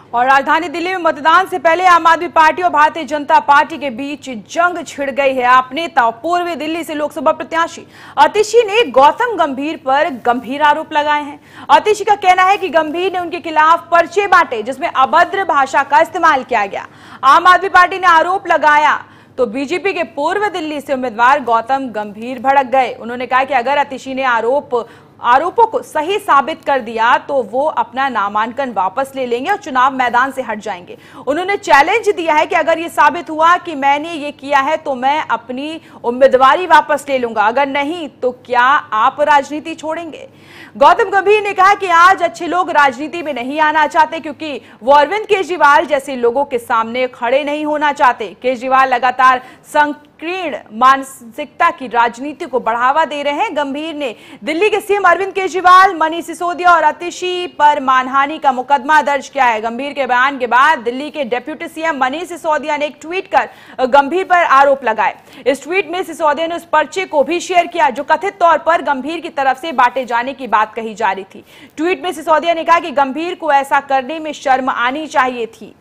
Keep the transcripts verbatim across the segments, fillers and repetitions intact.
और राजधानी दिल्ली में मतदान से पहले आम आदमी पार्टी और भारतीय जनता पार्टी के बीच जंग छिड़ गई है। आप नेता और पूर्वी दिल्ली से लोकसभा प्रत्याशी अतिशी ने गौतम गंभीर पर गंभीर आरोप लगाए हैं। अतिशी का कहना है कि गंभीर ने उनके खिलाफ पर्चे बांटे जिसमें अभद्र भाषा का इस्तेमाल किया गया। आम आदमी पार्टी ने आरोप लगाया तो बीजेपी के पूर्व दिल्ली से उम्मीदवार गौतम गंभीर भड़क गए। उन्होंने कहा कि अगर अतिशी ने आरोप आरोपों को सही साबित कर दिया तो वो अपना नामांकन वापस ले लेंगे और चुनाव मैदान से हट जाएंगे। उन्होंने चैलेंज दिया है कि अगर ये साबित हुआ कि मैंने ये किया है तो मैं अपनी उम्मीदवारी वापस ले लूंगा, अगर नहीं तो क्या आप राजनीति छोड़ेंगे। गौतम गंभीर ने कहा कि आज अच्छे लोग राजनीति में नहीं आना चाहते क्योंकि वो अरविंद केजरीवाल जैसे लोगों के सामने खड़े नहीं होना चाहते। केजरीवाल लगातार संकीर्ण मानसिकता की राजनीति को बढ़ावा दे रहे हैं। गंभीर ने दिल्ली के सीएम अरविंद केजरीवाल, मनीष सिसोदिया और अतिशी पर मानहानि का मुकदमा दर्ज किया है। गंभीर के बयान के बाद दिल्ली के डिप्टी सीएम मनीष सिसोदिया ने एक ट्वीट कर गंभीर पर आरोप लगाए। इस ट्वीट में सिसोदिया ने उस पर्चे को भी शेयर किया जो कथित तौर पर गंभीर की तरफ से बांटे जाने की बात कही जा रही थी। ट्वीट में सिसोदिया ने कहा कि गंभीर को ऐसा करने में शर्म आनी चाहिए थी।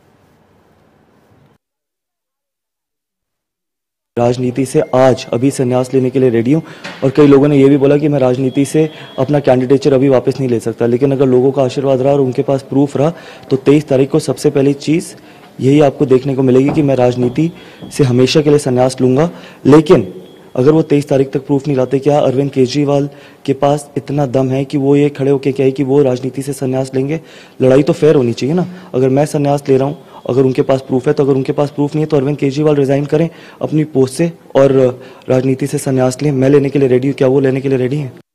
राजनीति से आज अभी संन्यास लेने के लिए रेडी हूँ और कई लोगों ने यह भी बोला कि मैं राजनीति से अपना कैंडिडेचर अभी वापस नहीं ले सकता, लेकिन अगर लोगों का आशीर्वाद रहा और उनके पास प्रूफ रहा तो तेईस तारीख को सबसे पहली चीज़ यही आपको देखने को मिलेगी कि मैं राजनीति से हमेशा के लिए संन्यास लूंगा। लेकिन अगर वो तेईस तारीख तक प्रूफ नहीं लाते, क्या अरविंद केजरीवाल के पास इतना दम है कि वो ये खड़े होकर कहे कि वो राजनीति से संन्यास लेंगे? लड़ाई तो फेयर होनी चाहिए ना। अगर मैं संन्यास ले रहा हूँ, अगर उनके पास प्रूफ है तो, अगर उनके पास प्रूफ नहीं है तो अरविंद केजरीवाल रिजाइन करें अपनी पोस्ट से और राजनीति से संन्यास लें। मैं लेने के लिए रेडी हूँ, क्या वो लेने के लिए रेडी हैं?